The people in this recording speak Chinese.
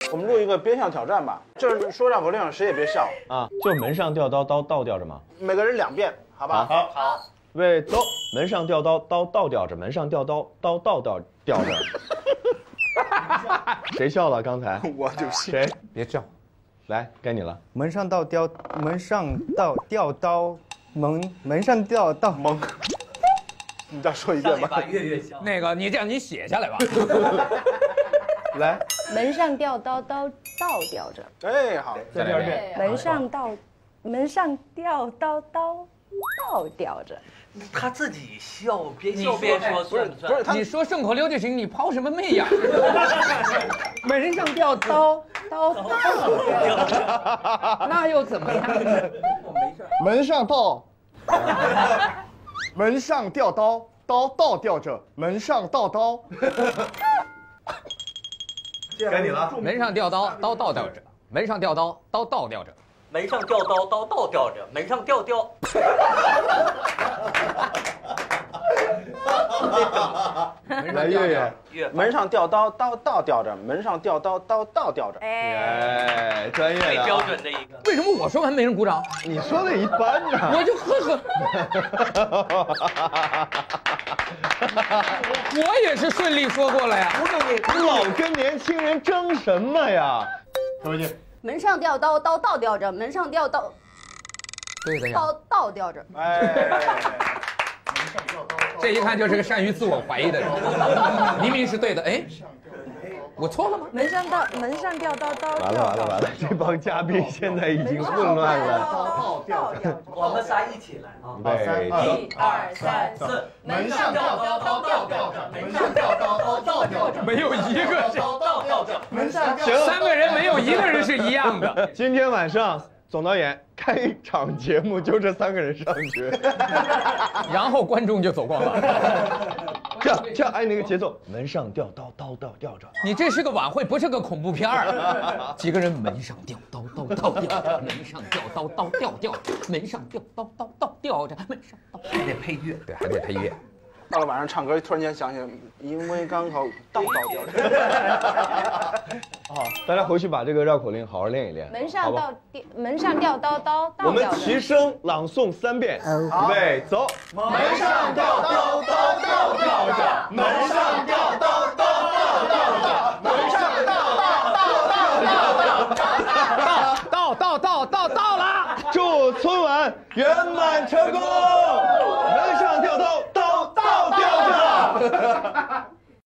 我们录一个边笑挑战吧，就是说绕口令，谁也别笑啊，就是门上吊刀，刀倒吊着嘛。 每个人2遍，好吧？ 好。 喂，走，门上吊刀，刀倒吊着，门上吊刀，刀倒吊着。谁笑了？刚才我就信。 谁？ 别笑。 来，该你了。 门上吊刀，门上吊刀，门上吊刀蒙。你再说一遍吧。 月香。 那个，你这样你写下来吧。 来， 门上吊刀，刀倒吊着。 哎，好， 再来一遍。 门上吊刀，刀倒吊着。 他自己笑，边笑边说， 不是他， 你说顺口溜就行，你抛什么媚呀？ 门上吊刀，刀倒吊着， 那又怎么样？ 门上倒，门上吊刀，刀倒吊着，门上倒刀。 该你了。 门上吊刀，刀倒吊着；门上吊刀，刀倒吊着。 门上吊刀，刀倒吊着；门上吊。 来，月。 门上吊刀，刀倒吊着；门上吊刀，刀倒吊着。 哎，专业的。 最标准的一个。 为什么我说完没人鼓掌？ 你说的一般呢。 我就呵。我也是顺利说过了呀。 你老跟年轻人争什么呀？ 什么去？ 门上吊刀，刀倒吊着；门上吊刀， 对的呀。 刀倒吊着。 哎， 这一看就是个善于自我怀疑的人。明明是对的，哎，我错了吗？ 门上吊刀，刀完了！这帮嘉宾现在已经混乱了。 我们仨一起来啊！ 对 1、2、3、4， 门上吊刀，刀倒吊着；门上吊刀，刀倒吊着。 没有一个是刀倒吊着。门上吊。 行，3个人没有一个人是一样的。 今天晚上总导演开场节目就这3个人上去， 然后观众就走光了。 这样按那个节奏，门上吊刀，刀倒吊着。 你这是个晚会，不是个恐怖片儿。几个人门上吊刀，刀倒吊着；门上吊刀，刀吊着；门上吊刀，刀倒吊着；门上刀还得配乐，对，还得配乐。 到了晚上唱歌，突然间想起，因为刚好倒吊着。 好，大家回去把这个绕口令好好练一练。 门上吊刀，刀倒吊着。 我们齐声朗诵3遍，预备，走。 门上吊刀，刀倒吊着；门上吊刀，刀倒吊着；门上到了！ 祝春晚圆满成功。